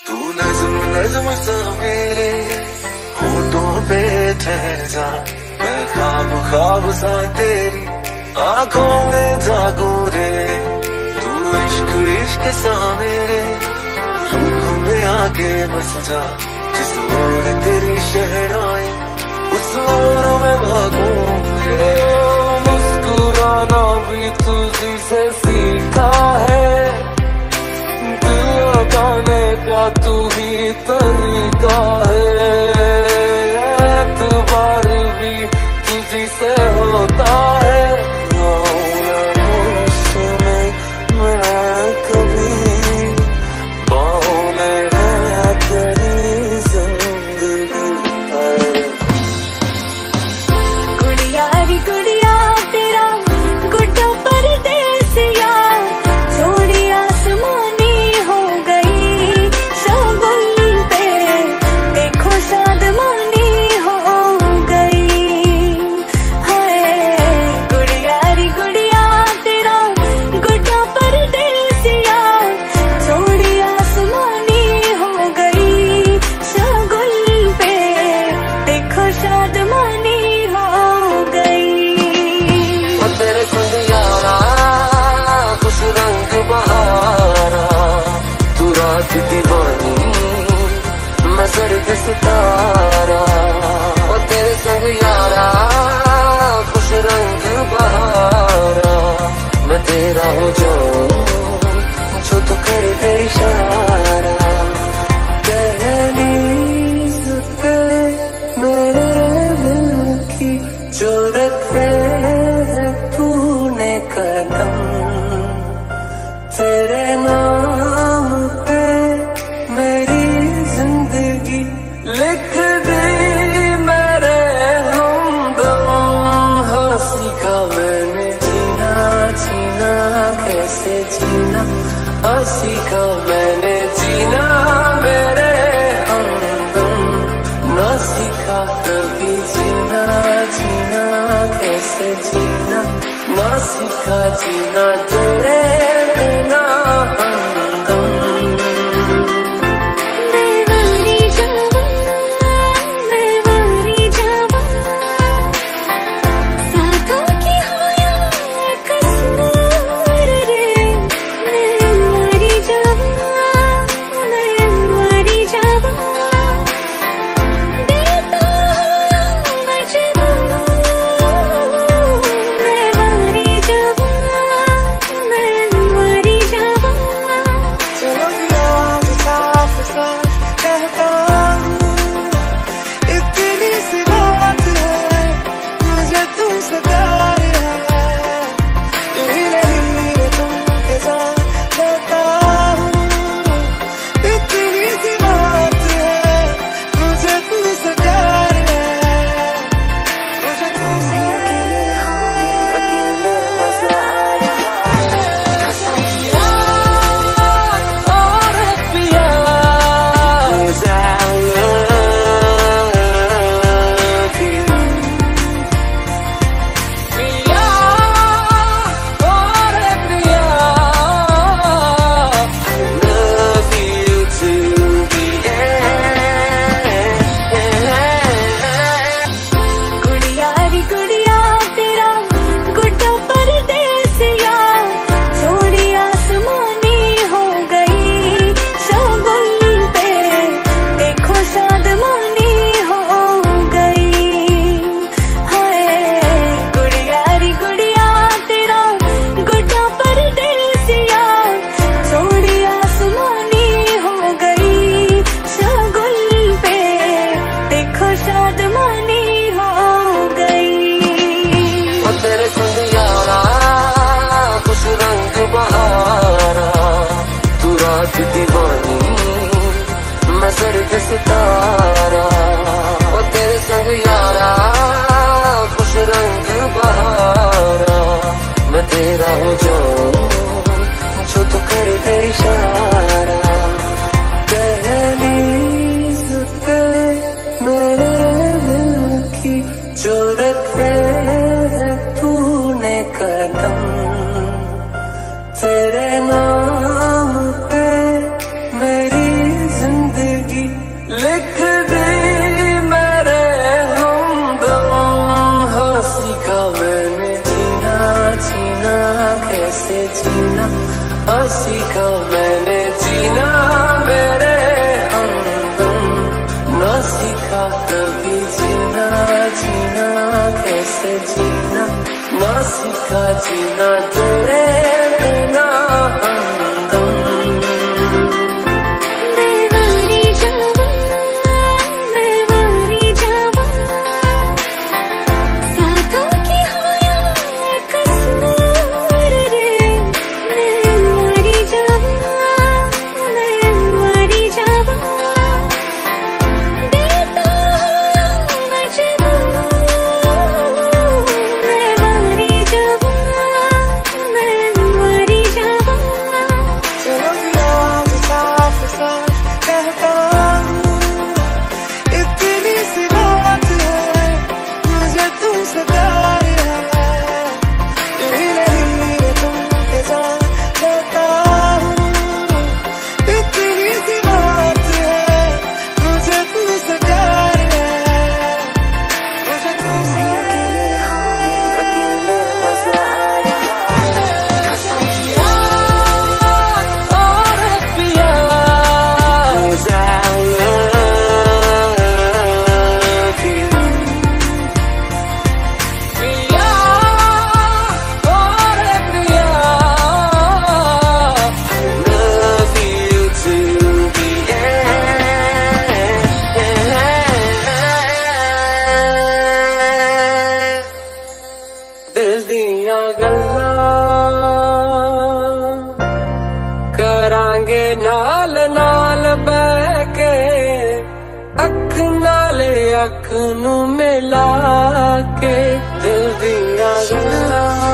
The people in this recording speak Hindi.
तू नज़्म नज़्म सा मेरे होठों पे ठहर जा, मैं ख्वाब ख्वाब सा तेरी आंखों में जागूं रे। तू इश्क इश्क सा मेरे रूह में आके बस जा, जिस ओर तेरी शहनाई उस ओर में भागूं रे। मुस्कुराना भी तुझी से सीखा है, दिल लगाने का तू ही तरीका है। एतबार भी तुझी से होता है, सुने मैं कभी बाहों में है तेरी जिंदगी है। गुड़िया री गुड़िया तेरा गुड्डा परदेसिया, छोड़ी आसमानी हो गई शगुन पे, देखो शादमानी हो गई। हाय गुड़िया री गुड़िया तेरा गुड्डा परदेसिया, छोड़ी आसमानी हो गई शगुन पे, देखो शादमानी हो गई। तेरे संग यारा कुछ रंग बहारा, तू रात दीवानी मैं सर्द सितारा। और तेरे संग यारा कुछ रंग बहारा, मैं तेरा हो जो तू कर दे इशारा। दहलीज पे मेरे दिल की जो रखे है तूने कदम, तेरे नाम पे मेरी जिंदगी लिख दी मेरे हमदम। हाँ सीखा मैंने जीना जीना कैसे जीना, हाँ सीखा मैंने जीना मेरे हमदम। ना सीखा कभी जीना जीना कैसे जीना, ना सीखा जीना तेरे बिना हमदम। बेवारी जवाना, बेवारी जवाना, साथों की हो या कसूर रे। बेवारी जवाना, बेवारी जवाना, देता हो मजबूर। बेवारी जवाना, बेवारी जवाना, चलो यार साफ साफ कहता हूँ, इतनी सी बात है मुझे तुमसे प्यार है। धीरे धीरे तुमके साथ रहता हूँ, इतनी सी बात है मुझे तुमसे प्यार है। मुझे तुमसे अकेले मजा आया और पिया गुड़िया री गुड़िया तेरा गुड्डा परदेसिया, छोड़ी आसमानी हो गई शगुन पे, देखो शादमानी हो गई। हाय गुड़िया री गुड़िया तेरा गुड्डा परदेसिया, छोड़ी आसमानी हो गई शगुन पे, देखो शादमानी हो गई। और तेरे संग यारा कुछ रंग बहारा, तू रात दीवानी मैं सर्द सितारा। और तेरे संग यारा कुछ रंग बहारा, मैं तेरा हो जो तू कर दे इशारा। दहलीज पे मेरे दिल की जो रखे है तूने कदम, तेरे नाम पे मेरी जिंदगी औखा जीना तेरे बिना हमदम मैं वारी जावा साथों की होया कसूर रे मैं वारी जावा देता करांगे नाल नाल बैके अख नाले अख नू मिला के दिल दियां गल्लां